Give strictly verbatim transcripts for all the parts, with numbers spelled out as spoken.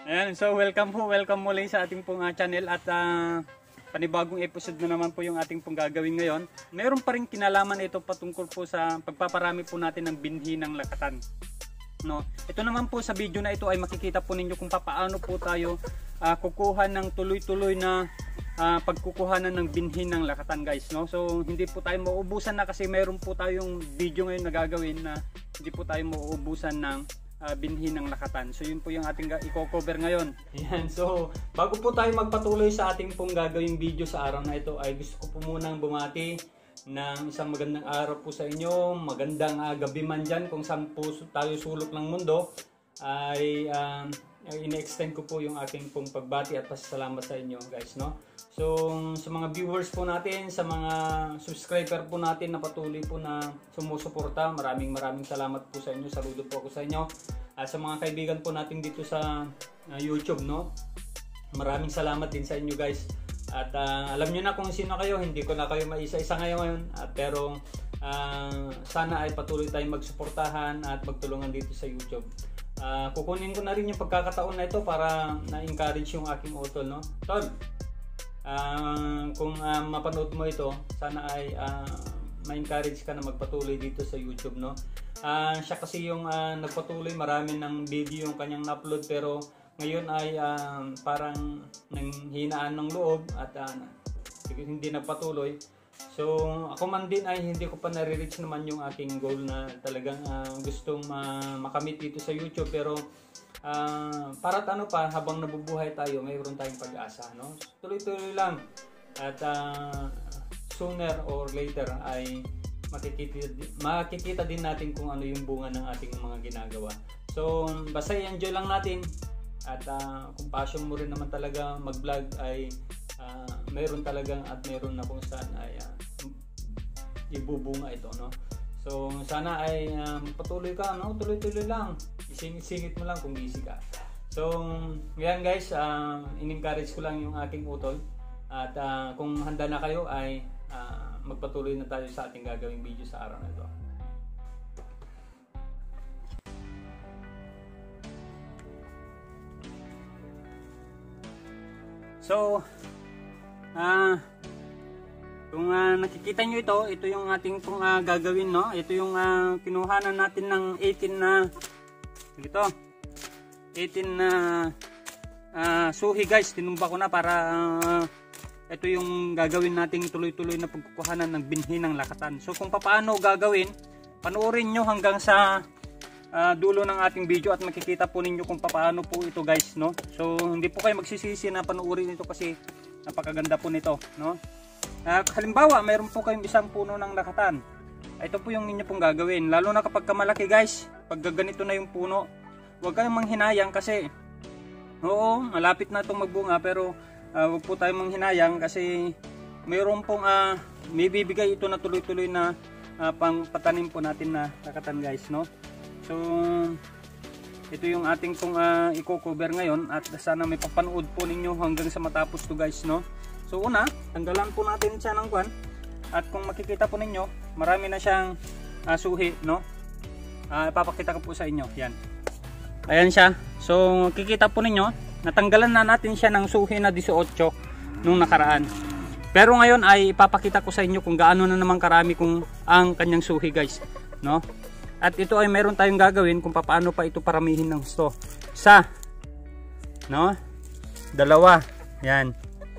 Ayan, so welcome po, welcome muli sa ating pong uh, channel at uh, panibagong episode na naman po yung ating pong gagawin ngayon. Meron pa rin kinalaman ito patungkol po sa pagpaparami po natin ng binhi ng lakatan. No? Ito naman po sa video na ito ay makikita po ninyo kung paano po tayo uh, kukuha ng tuloy-tuloy na uh, pagkukuhanan ng binhi ng lakatan, guys. No? So hindi po tayo mauubusan na kasi meron po tayong video ngayon na gagawin na hindi po tayo mauubusan ng Uh, binhi ng lakatan. So yun po yung ating i-cover ngayon. Ayan, so bago po tayo magpatuloy sa ating pong gagawing video sa araw na ito ay gusto ko po munang bumati ng isang magandang araw po sa inyo, magandang uh, gabi man dyan kung saan po tayo sulok ng mundo ay uh, ini-extend ko po yung aking pong pagbati at pasasalamat sa inyo, guys, no? So sa mga viewers po natin, sa mga subscriber po natin na patuloy po na sumusuporta, maraming maraming salamat po sa inyo. Saludo po ako sa inyo. At sa mga kaibigan po natin dito sa uh, YouTube, no? Maraming salamat din sa inyo, guys. At uh, alam niyo na kung sino kayo, hindi ko na kayo maisa-isa ngayon, at pero uh, sana ay patuloy tayong magsuportahan at magtulungan dito sa YouTube. Uh, kukunin ko na rin yung pagkakataon na ito para na-encourage yung aking utol, no? Tol, Uh, kung uh, mapanood mo ito, sana ay uh, ma-encourage ka na magpatuloy dito sa YouTube, no? Uh, siya kasi yung uh, nagpatuloy, marami ng video yung kanyang na-upload, pero ngayon ay uh, parang nanghinaan ng loob at uh, hindi nagpatuloy. So ako man din ay hindi ko pa nare-reach naman yung aking goal na talagang uh, gustong uh, makamit dito sa YouTube, pero Uh, para ano pa, habang nabubuhay tayo, mayroon tayong pag-asa, no? Tuloy-tuloy lang at uh, sooner or later ay makikita, makikita din natin kung ano yung bunga ng ating mga ginagawa. So basta i-enjoy lang natin at uh, kung passion mo rin naman talaga mag-vlog ay uh, mayroon talagang at mayroon na kung saan ay uh, ibubunga ito, no? So sana ay uh, patuloy ka, no? Tuloy-tuloy lang. Isingit-singit mo lang kung busy ka. So yan, guys, uh, in-encourage ko lang yung aking utol. At uh, kung handa na kayo ay uh, magpatuloy na tayo sa ating gagawing video sa araw na ito. So ah uh, kung uh, nakikita nyo ito, ito yung ating pong uh, gagawin, no? Ito yung uh, kinuhanan natin ng eighteen na ito, eighteen na uh, suhi, guys. Tinumba ko na para uh, ito yung gagawin nating tuloy-tuloy na pagkukuhanan ng binhi ng lakatan. So kung paano gagawin, panoorin nyo hanggang sa uh, dulo ng ating video at makikita po ninyo kung paano po ito, guys, no? So hindi po kayo magsisisi na panoorin ito kasi napakaganda po nito, no? Uh, halimbawa, mayroon po kayong isang puno ng lakatan. Ito po yung inyo pong gagawin. Lalo na kapag malaki, guys, pag ganito na yung puno, huwag kayong manghinayang kasi oo, malapit na itong magbunga, pero uh, huwag po tayong manghinayang kasi mayroon pong uh, may bibigay ito na tuloy-tuloy na uh, pang patanim po natin na lakatan, guys, no? So ito yung ating pong uh, i-cover ngayon at sana may papanood po ninyo hanggang sa matapos to, guys, no? So una, tanggalan po natin siya ng kwan. At kung makikita po ninyo, marami na siyang uh, suhi, no? Uh, ipapakita ko po sa inyo. Yan. Ayan siya. So makikita po ninyo, natanggalan na natin siya ng suhi na eighteen nung nakaraan. Pero ngayon ay ipapakita ko sa inyo kung gaano na naman karami kung ang kanyang suhi, guys, no? At ito ay meron tayong gagawin kung paano pa ito paramihin ng gusto. Isa, no? Dalawa. Yan.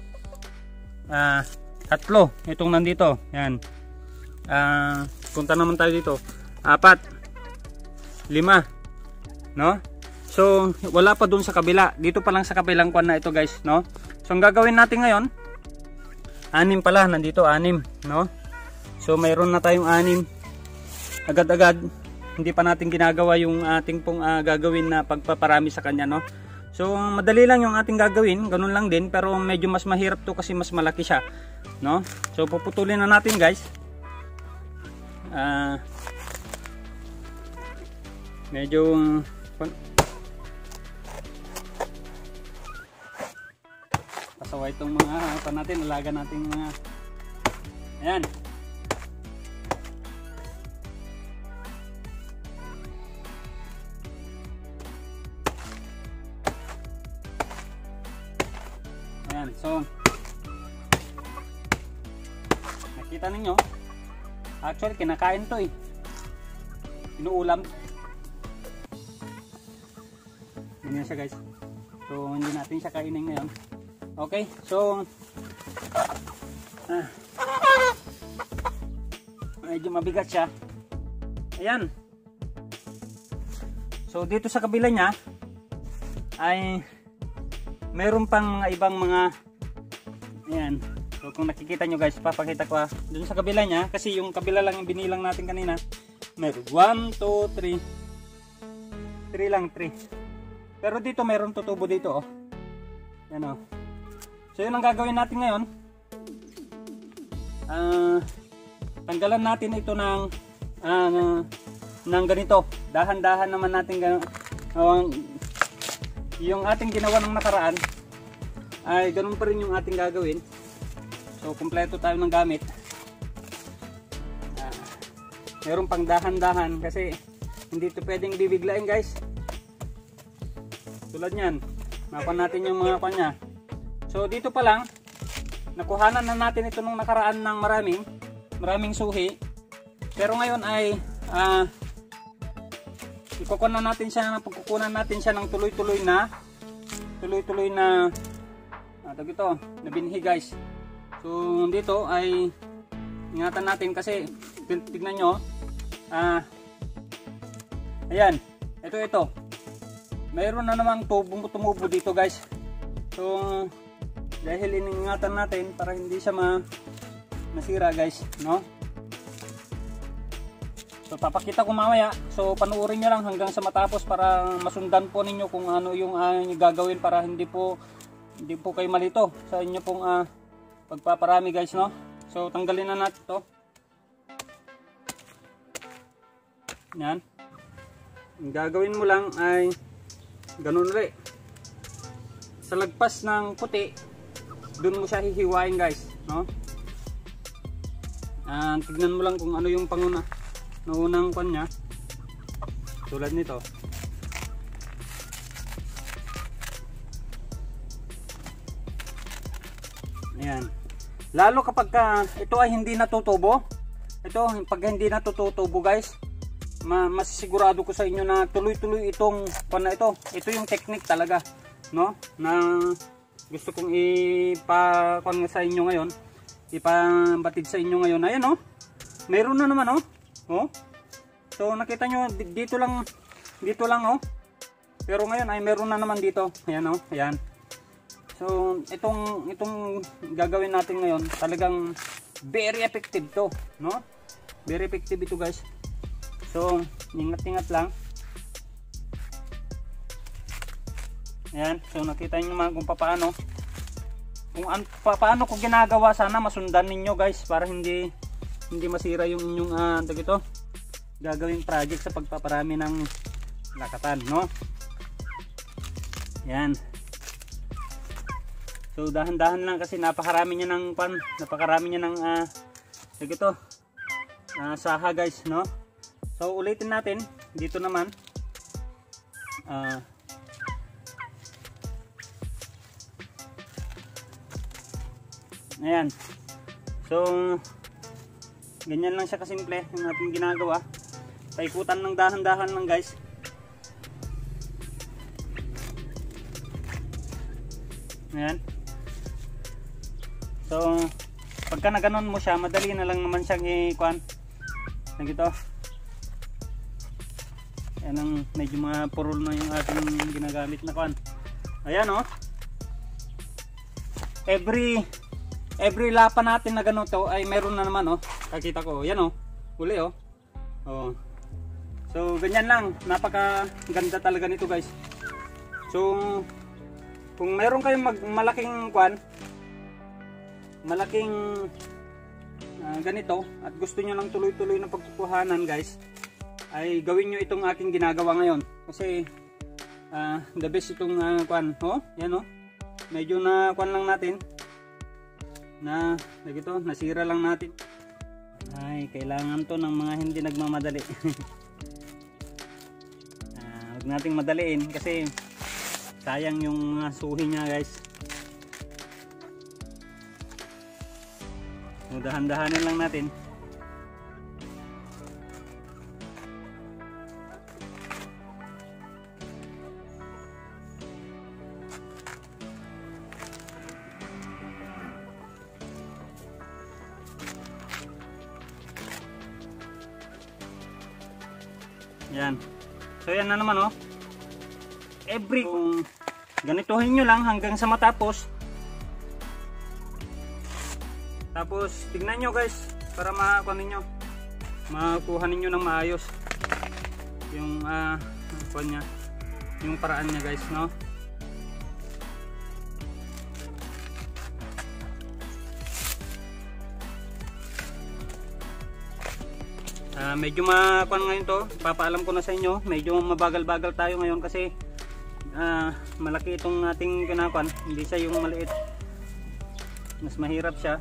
Uh, tatlo, itong nandito, yan. Uh, punta naman tayo dito. Apat, lima, no? So wala pa dun sa kabila, dito pa lang sa kabilang kwan na ito, guys, no? So ang gagawin natin ngayon, anim pala, nandito anim, no? So mayroon na tayong anim. Agad-agad, hindi pa natin ginagawa yung ating pong uh, gagawin na pagpaparami sa kanya, no? So madali lang yung ating gagawin, ganun lang din, pero medyo mas mahirap to kasi mas malaki siya, no? So puputulin na natin, guys. Uh, medyo pasaway itong mga pa natin, alaga natin mga ayan. Ayan, so nakita ninyo, actually kinakain to eh, inuulam. Ganyan siya guys, so hindi natin siya kainin ngayon. Okay, so ah, medyo mabigat siya. Ayan, so dito sa kabila niya ay meron pang mga ibang mga, ayan. So kung nakikita nyo guys, papakita ko ah. Dun sa kabila niya, kasi yung kabila lang yung binilang natin kanina, meron one, two, three, three lang, three. Pero dito meron tutubo dito oh. Yan oh. So yun ang gagawin natin ngayon. Ah, tanggalan natin ito ng uh, ng ganito. Dahan-dahan naman natin gano, uh, yung ating ginawa ng nakaraan ay ganun pa rin yung ating gagawin. So kumpleto tayo ng gamit. Uh, meron pang dahan-dahan kasi hindi ito pwedeng bibiglain guys. Tulad nyan, nakuha natin yung mga kanya. So dito pa lang, nakuhanan na natin ito nung nakaraan ng maraming, maraming suhi. Pero ngayon ay uh, ikukunan natin siya, pagkukunan natin siya ng tuloy-tuloy na tuloy-tuloy na ato ito, na binhi guys. So dito ay ingatan natin kasi tignan nyo ah, ayan, ito ito mayroon na namang tubo tumubo dito guys. So dahil iningatan natin para hindi siya ma masira guys, no? So papakita ko mamaya, so panuorin nyo lang hanggang sa matapos para masundan po ninyo kung ano yung uh, gagawin para hindi po hindi po kayo malito sa inyo pong uh, pagpaparami guys, no? So tanggalin na natin to. Yan. Ang gagawin mo lang ay ganun rin. Sa lagpas ng puti, dun mo siya hihiwain guys, no? Uh, tignan mo lang kung ano yung panguna naunang pan niya, tulad nito. Ayan, lalo kapag ka, ito ay hindi natutubo, ito pag hindi natutubo guys, ma masisigurado ko sa inyo na tuloy-tuloy itong pan na ito. Ito yung technique talaga, no, na gusto kong ipakon sa inyo ngayon, ipabatid sa inyo ngayon. Ayan oh, meron na naman oh. Oh. So nakita nyo dito lang, dito lang oh. Pero ngayon ay meron na naman dito. Ayan oh, ayan. So itong itong gagawin natin ngayon, talagang very effective to, no? Very effective ito guys. So ingat-ingat lang. Ayan, so nakita niyo naman kung paano kung an, pa, paano ko ginagawa. Sana masundan ninyo guys para hindi hindi masira yung inyong uh, ito, gagawing project sa pagpaparami ng lakatan, no? Yan. So dahan-dahan lang kasi napakarami niya ng pan, napakarami niya ng uh, ito, uh, saha guys, no? So ulitin natin dito naman. Uh, ayan. So ganyan lang siya kasimple yung ating ginagawa. Paikutan ng dahan-dahan lang guys. Ayan. So pagka na ganon mo siya, madali na lang naman siyang i-kuan. Nagito. Ayan ang medyo mga purol na yung ating ginagamit na kuan. Ayan oh. Every Every lapa natin na ganito ay meron na naman oh. Kakita ko, yan oh. Uli oh. Oh. So ganyan lang, napaka ganda talaga nito guys. So kung meron kayong mag malaking kwan, malaking uh, ganito at gusto niyo ng tuloy-tuloy na pagkukuhanan guys, ay gawin niyo itong aking ginagawa ngayon. Kasi uh, the best itong uh, kwan, oh. Yan oh. Medyo na kwan lang natin. Na nagito, nasira lang natin. Ay kailangan to ng mga hindi nagmamadali. uh, huwag nating madaliin kasi sayang yung mga suhi niya guys. So, dahan-dahanin lang natin. Yan. So yan na naman oh. Every kung ganituhin nyo lang hanggang sa matapos. Tapos tignan nyo guys para makakuha ninyo, makuha ninyo ng maayos yung uh, niya, yung paraan niya guys, no? Uh, medyo makuan ngayon to, papaalam ko na sa inyo, medyo mabagal-bagal tayo ngayon kasi uh, malaki itong ating kinakuan, hindi siya yung maliit, mas mahirap siya.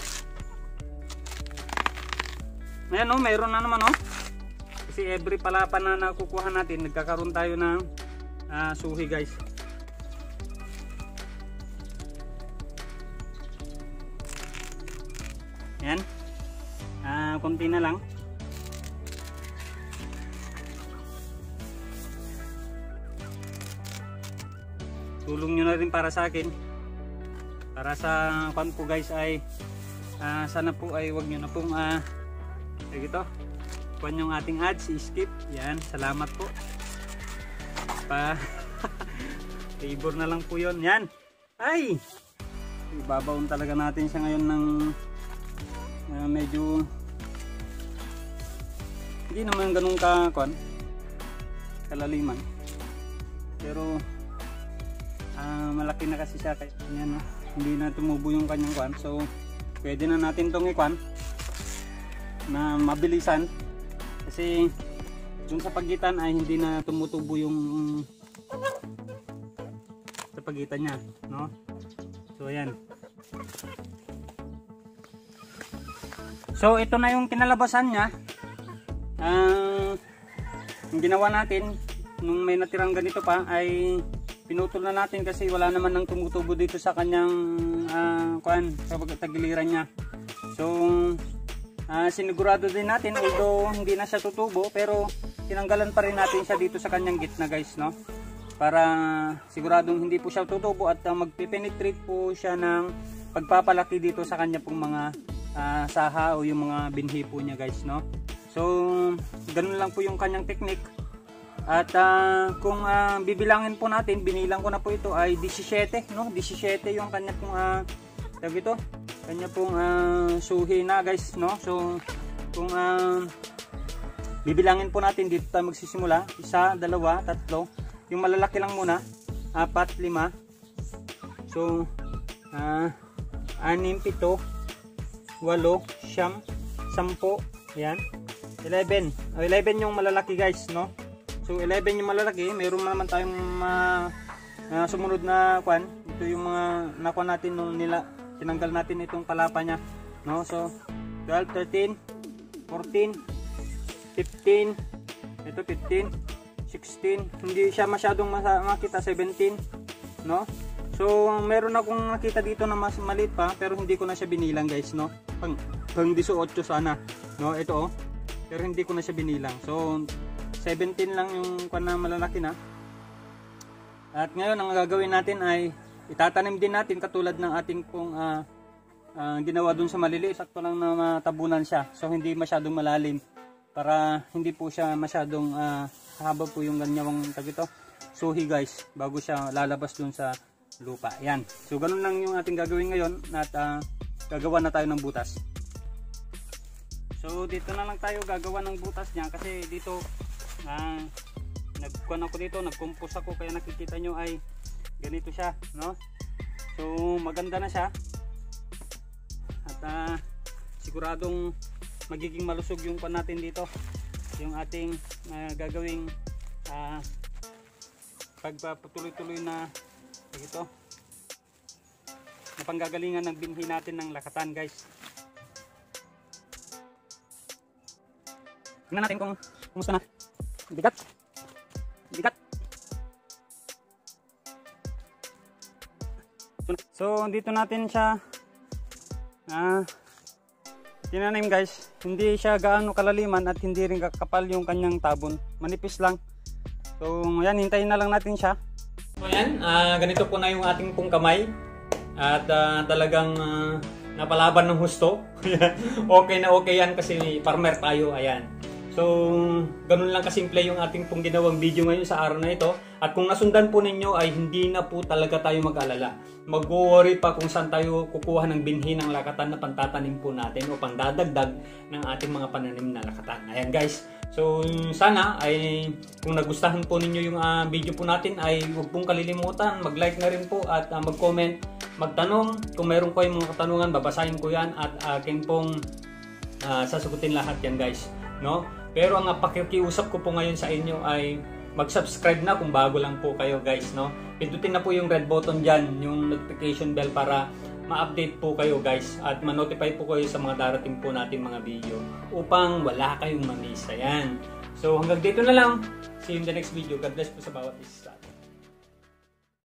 Ayan o, oh, mayroon na naman o, oh. Kasi every palapa na nakukuha natin, nagkakaroon tayo ng uh, suhi guys. Ayan, uh, konti na lang. Tulong nyo na rin para sa akin, para sa pan po guys ay uh, sana po ay wag nyo na pong uh, ito, kuhan yung ating ads, skip. Yan, salamat po pa favor na lang po yon. Yan, ay ibabaon talaga natin siya ngayon ng uh, medyo hindi naman ganun ka kuhan kalaliman, pero Uh, malaki na kasi siya, kaya yan, no? Hindi na tumubo yung kanyang kwan, so pwede na natin itong ikwan na mabilisan kasi dun sa pagitan ay hindi na tumutubo yung sa pagitan niya, no? So ayan, so ito na yung kinalabasan niya. Uh, yung ginawa natin nung may natirang ganito pa ay pinutol na natin kasi wala naman nang tumutubo dito sa kanyang uh, kuan, sa tagiliran niya. So uh, sinigurado din natin, although hindi na siya tutubo, pero tinanggalan pa rin natin siya dito sa kanyang gitna guys, no? Para siguradong hindi po siya tutubo at uh, magpe-penetrate po siya ng pagpapalaki dito sa kanya pong mga uh, saha o yung mga binhi po niya guys, no? So ganun lang po yung kanyang technique. At uh, kung uh, bibilangin po natin, binilang ko na po ito ay seventeen, no? seventeen yung kanya pong uh, tawag ito, kanya pong uh, suhi na guys, no? So kung uh, bibilangin po natin, dito tayo magsisimula, isa, dalawa, tatlo, yung malalaki lang muna, apat, lima, so uh, anim, pito, walo, siyam, sampo, yan, eleven, oh, eleven yung malalaki guys, no? So eleven yung malalaki, mayroon naman tayong uh, uh, sumunod na kwan. Ito yung mga nakuha natin nung nila, tinanggal natin itong palapa niya, no? So twelve, thirteen, fourteen, fifteen, ito fifteen, sixteen, hindi siya masyadong makita, seventeen, no? So meron akong nakita dito na mas maliit pa, pero hindi ko na siya binilang guys, no? Pang, pang eighteen sana, no? Ito oh, pero hindi ko na siya binilang. So seventeen lang yung kwan na malalaki na. At ngayon ang gagawin natin ay itatanim din natin katulad ng ating pong uh, uh, ginawa dun sa maliliit. Sakto lang na matabunan siya, so hindi masyadong malalim para hindi po siya masyadong uh, haba po yung ganyawang tagito suhi guys bago siya lalabas dun sa lupa. Yan, so ganun lang yung ating gagawin ngayon at uh, gagawa na tayo ng butas. So dito na lang tayo gagawa ng butas niya kasi dito Uh, nagkuhan ako dito, nagcompose ako, kaya nakikita nyo ay ganito siya, no? So maganda na siya at uh, siguradong magiging malusog yung pan natin dito, yung ating uh, gagawing uh, pagpatuloy-tuloy na ito na panggagalingan ng binhi natin ng lakatan guys. Tingnan natin kung kumusta na. Bigat. Bigat. So dito natin siya ah, tinanim guys, hindi siya gaano kalaliman at hindi rin kakapal yung kanyang tabon. Manipis lang. So yan, hintayin na lang natin siya. So yan, uh, ganito po na yung ating pong kamay. At uh, talagang uh, napalaban ng husto. Okay na okay yan kasi farmer tayo. Ayan. So, ganun lang kasimple yung ating pong ginawang video ngayon sa araw na ito. At kung nasundan po ninyo ay hindi na po talaga tayo mag-alala. Mag-worry pa kung saan tayo kukuha ng binhi ng lakatan na pantatanim po natin o pandadagdag ng ating mga pananim na lakatan. Ayan guys. So, sana ay kung nagustuhan po ninyo yung uh, video po natin ay huwag pong kalilimutan. Mag-like na rin po at uh, mag-comment, magtanong. Kung meron po yung mga katanungan, babasahin ko yan at akin pong uh, sasagutin lahat yan guys. No? Pero ang pakikiusap ko po ngayon sa inyo ay mag-subscribe na kung bago lang po kayo guys, no? Pindutin na po yung red button dyan, yung notification bell para ma-update po kayo guys at ma-notify po kayo sa mga darating po natin mga video upang wala kayong ma-miss. Ayan. So hanggang dito na lang. See you in the next video. God bless po sa bawat isa.